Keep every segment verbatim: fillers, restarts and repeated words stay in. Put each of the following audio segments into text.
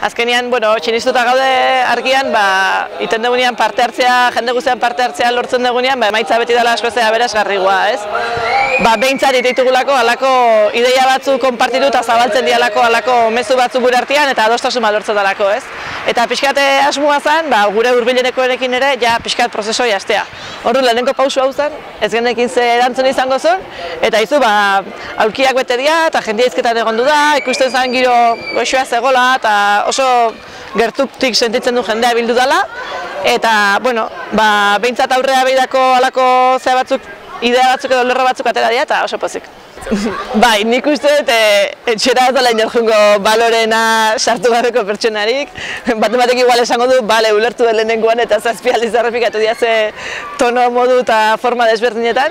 azkenean, bueno, txinistuta gaude argian, ba, iten dugunean parte hartzea, jende guztian parte hartzea lortzen dugunean, ba, emaitza beti dela asko zea berazgarrigoa, ez? Ba, behintzat ditugulako, halako ideia batzu konpartitu eta zabaltzen dialako, halako mezu batzu gure artean eta adostasun bat lortzen dalako, ez? Eta pixkate asmoa zen, ba, gure hurbilenekoekin ere, ja pixkat prozesoi hastea. Orduan lehenengo pausu hau zen, ez genekin ze erantzun izango zen, eta izu, ba, aulkiak bete dira, eta jendia izketan egondu da, ikusten zen giro goxoa zegoela, eta oso gertutik sentitzen du jendea bildu dela, eta, bueno, ba, behintzat aurrea behirako halako zea batzuk, idea batzuk edo lerro batzuk atera dira, eta oso pozik. Bai, nik uste dut etxera ez dela inorjungo balorena sartu gabeko pertsonarik. Bat batek igual esango du, bale, ulertu den lehenengoan eta zazpi aldiz errepikatu dira ze tono, modu eta forma desberdinetan.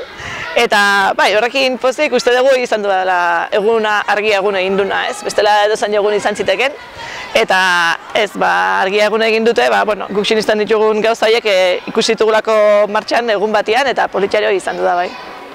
Eta bai, horrekin pozik uste dugu izan du dela eguna argia egun egin duna, ez? Bestela edozan egun izan ziteken. Eta ez, ba, argia egun egin dute, ba, bueno, guk sinistan ditugun gauza horiek ikusi ditugulako martxan egun batean eta politxario izan du da bai.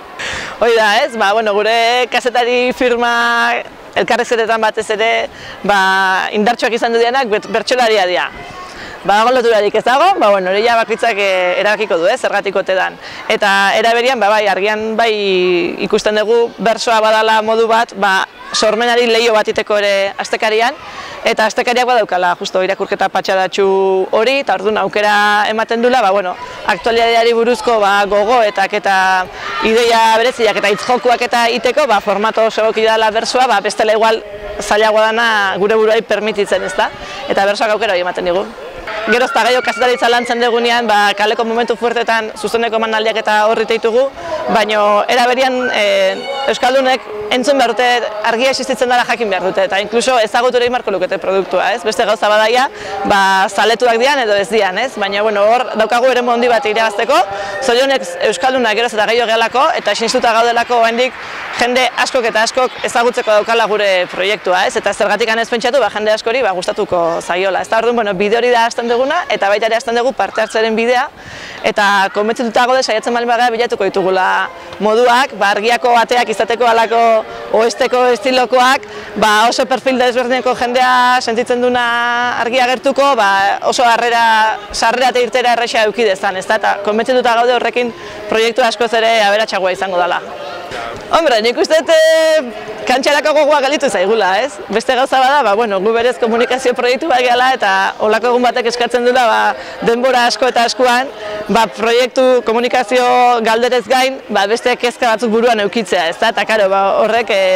Hoi da, ez, ba, bueno, gure kazetari firma elkarrezketetan batez ere ba, indartsuak izan du dianak bertsolaria dira. Ba, goloturarik ez dago, ba, bueno, hori ja bakoitzak erabakiko du, ez, zergatik ote dan. Eta era berian, ba, bai, argian bai ikusten dugu bersoa badala modu bat, ba, sormenari leio bat iteko ere astekarian, eta astekariak badaukala, justo irakurketa patxadatxu hori, eta orduan aukera ematen dula, ba, bueno, aktualidadeari buruzko ba, gogoetak eta ideia bereziak eta hitzjokuak eta iteko, ba, formato oso egoki dela bersoa, ba, bestela igual zailagoa dana gure buruai permititzen, ez da? Eta bersoak aukera hori ematen digu. Geroz eta gehiago kazetaritza lantzen dugunean, ba, kaleko momentu fuertetan zuzeneko emanaldiak eta horri teitugu, baina era berian e, Euskaldunek entzun behar dute, argia existitzen dara jakin behar dute, eta inkluso ezagutu ere marko lukete produktua, ez? Beste gauza badaia, ba, zaletuak dian edo ez dian, ez? Baina, bueno, hor daukagu ere mondi bat irabazteko, zorionek Euskaldunak geroz eta gehiago gehalako, eta sinistuta gaudelako oraindik jende askok eta askok ezagutzeko daukala gure proiektua, ez? Eta zergatik ez pentsatu, ba, jende askori ba, gustatuko zaiola. Ez da, orduan, bueno, bide hori da hasten duguna, eta baita ere hasten dugu parte hartzearen bidea, eta konbentzituta gaude saiatzen baldin bagara bilatuko ditugula moduak, ba, argiako ateak izateko halako oesteko estilokoak, ba, oso perfil desberdineko jendea sentitzen duna argia gertuko, ba, oso harrera, sarrera eta irtera erresa eduki dezan, ezta? Eta konbentzituta gaude horrekin proiektu askoz ere aberatsagoa izango dela. Hombre, nik uste dut kantxarako gogoa galitu zaigula, ez? Beste gauza bada, ba, bueno, gu berez komunikazio proiektu bat gehala eta holako egun batek eskatzen dula ba, denbora asko eta askoan, ba, proiektu komunikazio galderez gain, ba, beste kezka batzuk buruan eukitzea, ez da? Eta karo, ba, horrek e,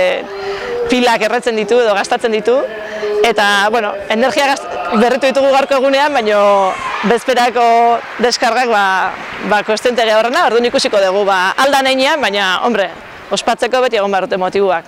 pilak erretzen ditu edo gastatzen ditu, eta, bueno, energia berritu ditugu gaurko egunean, baina bezperako deskargak ba, ba, kontziente geha horrena, orduan ikusiko dugu, ba, aldan heinean, baina, hombre, ospatzeko beti egon behar dute motibuak.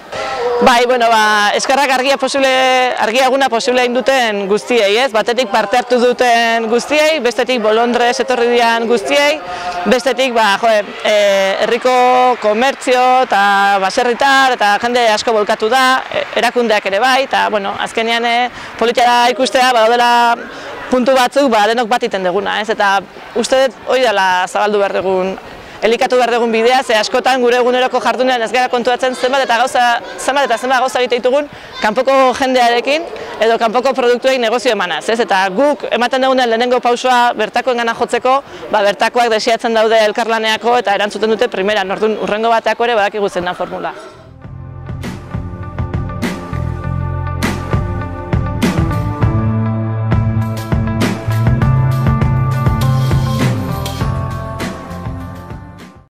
Bai, bueno, ba, eskerrak argia posible, argia eguna posible egin duten guztiei, ez? Batetik parte hartu duten guztiei, bestetik Bolondrez etorri dian guztiei, bestetik, ba, jo, e, herriko komertzio eta baserritar eta jende asko bolkatu da, erakundeak ere bai, eta, bueno, azkenean e, politiara ikustea, badaudela puntu batzuk, ba, denok bat iten duguna, ez? Eta uste dut hori dela zabaldu behar dugun, elikatu behar dugun bidea, ze askotan gure eguneroko jardunean ez gara kontuatzen zenbat eta gauza, zenbat eta zenbat gauza egite ditugun kanpoko jendearekin edo kanpoko produktuei negozio emanaz, ez? Eta guk ematen dugunen lehenengo pausua bertakoengana jotzeko, ba, bertakoak desiatzen daude elkarlaneako eta erantzuten dute primeran, orduan urrengo bateako ere badakigu zen da formula.